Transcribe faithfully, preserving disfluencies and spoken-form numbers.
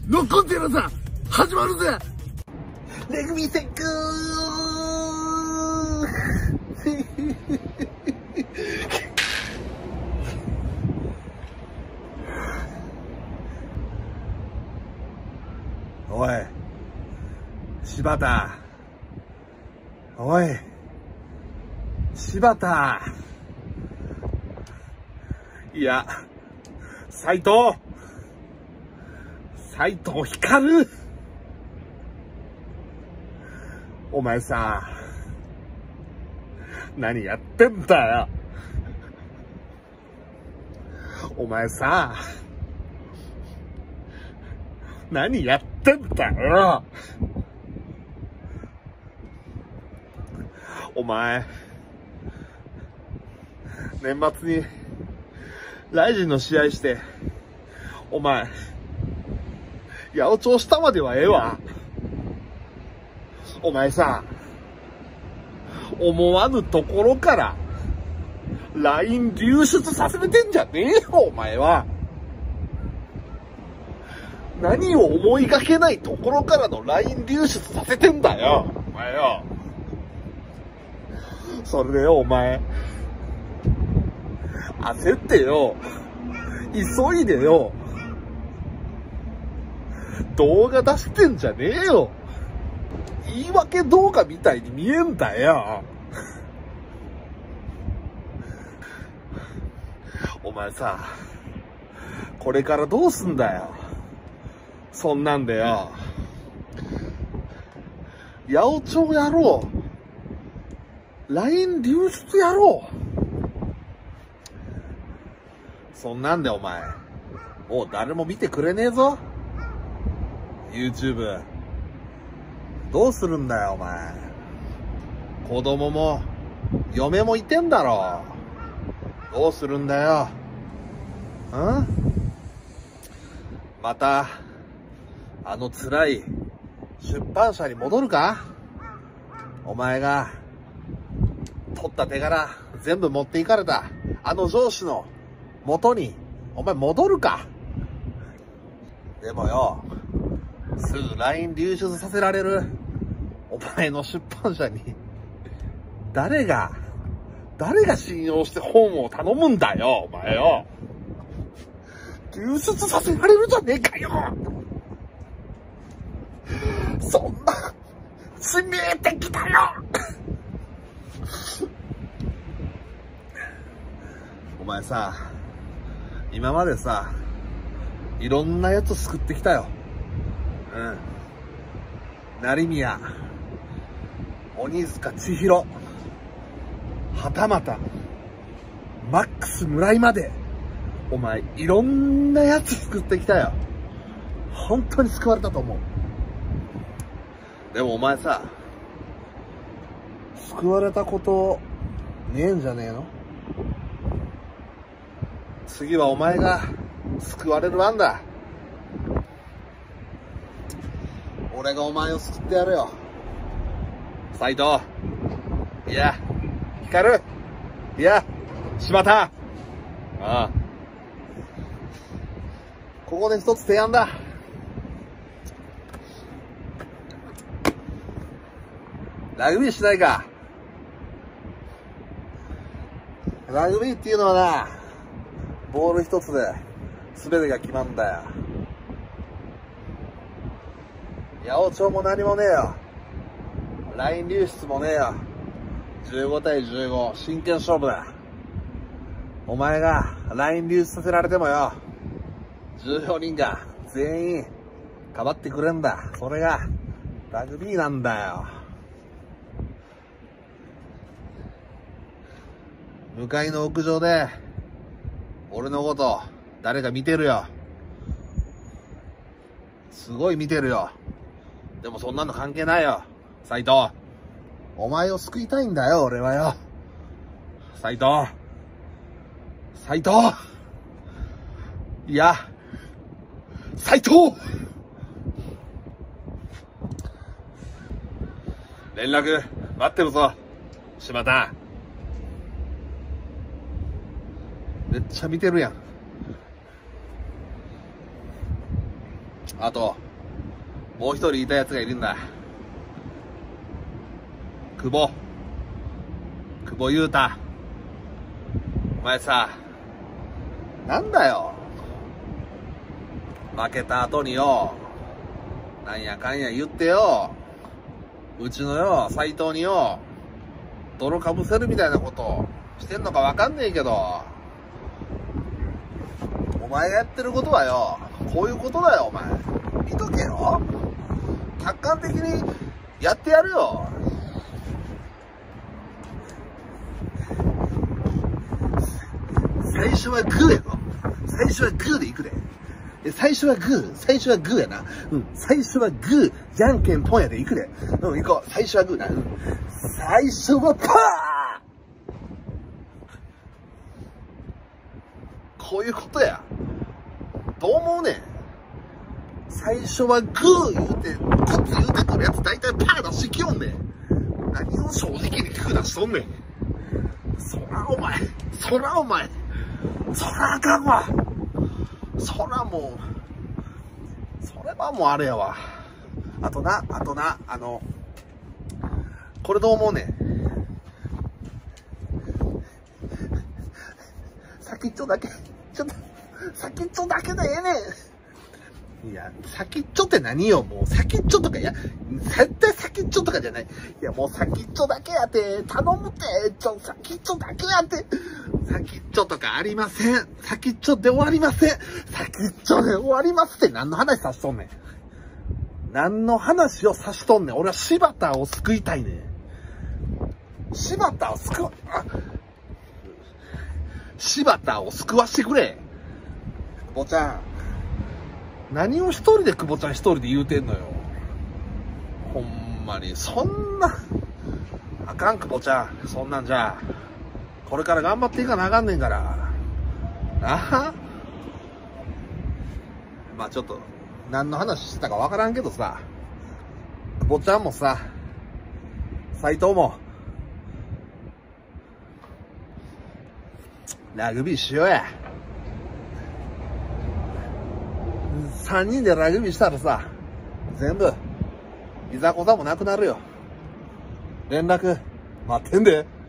ノッコンテラさん、始まるぜ。レグビーセックおい、柴田。おい、柴田。いや、斉藤。斉藤光。お前さ、何やってんだよ。お前さ、何やってんだよ。お前、年末に、ライジンの試合して、お前、八百長したまではええわ。お前さ、思わぬところから、ライン 流出させてんじゃねえよ、お前は。何を思いがけないところからの ライン 流出させてんだよ、お前よ。それでよ、お前。焦ってよ。急いでよ。動画出してんじゃねえよ。言い訳動画みたいに見えんだよ。お前さ、これからどうすんだよ。そんなんでよ。八百長やろう。ライン 流出やろう。そんなんでお前、もう誰も見てくれねえぞ。YouTube。どうするんだよ、お前。子供も、嫁もいてんだろ。どうするんだよ。ん？また、あの辛い出版社に戻るか？お前が、取った手柄、全部持っていかれた、あの上司の元に、お前戻るか？でもよ、すぐ ライン 流出させられる、お前の出版社に、誰が、誰が信用して本を頼むんだよ、お前よ。流出させられるじゃねえかよ。そんな、致命的だよ。お前さ、今までさ、いろんなやつ救ってきたよ。うん。成宮、鬼塚千尋、はたまた、マックス村井まで、お前、いろんなやつ救ってきたよ。本当に救われたと思う。でもお前さ、救われたことねえんじゃねえの？次はお前が救われる番だ。俺がお前を救ってやるよ。斉藤。いや、光。いや、柴田。ああ。ここで一つ提案だ。ラグビーしないか。ラグビーっていうのはな、ボール一つで全てが決まんだよ。八百長も何もねえよ。ライン 流出もねえよ。じゅうごたいじゅうご、真剣勝負だ。お前が ライン 流出させられてもよ、じゅうよにんが全員かばってくれんだ。それがラグビーなんだよ。向かいの屋上で俺のこと誰か見てるよ。すごい見てるよ。でもそんなの関係ないよ、斉藤。お前を救いたいんだよ、俺はよ。斉藤。斉藤。いや、斉藤。連絡待ってるぞ、柴田。めっちゃ見てるやん。 あと、もう一人いたやつがいるんだ。久保。久保優太。お前さ、なんだよ。負けた後によ、なんやかんや言ってよ、うちのよ、斎藤によ、泥かぶせるみたいなことしてんのかわかんねえけど、お前がやってることはよ、こういうことだよ、お前。見とけよ。客観的にやってやるよ。最初はグーやろ。最初はグーでいくで。最初はグー、最初はグーやな。うん、最初はグー、じゃんけんぽんやでいくで。うん、行こう。最初はグーな。うん、最初はパー。こういうことや。どう思うねん。最初はグー言うて、コツ言うてくるやつ大体パー出してきよんねん。何を正直にグー出しとんねん。そらお前、そらお前、そらあかんわ。そらもう、それはもうあれやわ。あとな、あとな、あの、これどう思うねん。先っちょだけ、ちょっと、先っちょだけでええねん。いや、先っちょって何よ、もう先っちょとか、いや、絶対先っちょとかじゃない。いや、もう先っちょだけやて、頼むって、ちょ、先っちょだけやて。先っちょとかありません。先っちょで終わりません。先っちょで終わりますって何の話さしとんねん。何の話をさしとんねん。俺は柴田を救いたいねん。柴田を救わ、あ、柴田を救わしてくれ。久保ちゃん。何を一人で久保ちゃん一人で言うてんのよ。ほんまに、そんな、あかん久保ちゃん。そんなんじゃ、これから頑張っていかなあかんねんから。なあ？まあちょっと、何の話してたかわからんけどさ、久保ちゃんもさ、斎藤も、ラグビーしようや。三人でラグビーしたらさ、全部、いざこざもなくなるよ。連絡、待ってんで。